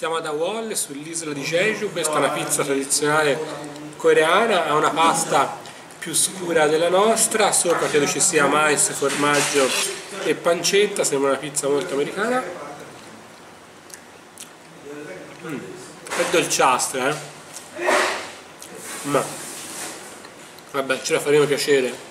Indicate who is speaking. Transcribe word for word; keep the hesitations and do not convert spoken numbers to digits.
Speaker 1: Siamo ad Awol, sull'isola di Jeju. Questa è una pizza tradizionale coreana, ha una pasta più scura della nostra, sopra credo ci sia mais, formaggio e pancetta, sembra una pizza molto americana. Mm. È dolciastra, eh? Ma vabbè, ce la faremo piacere.